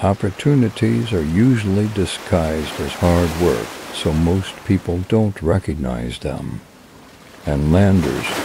Opportunities are usually disguised as hard work, so most people don't recognize them. And landers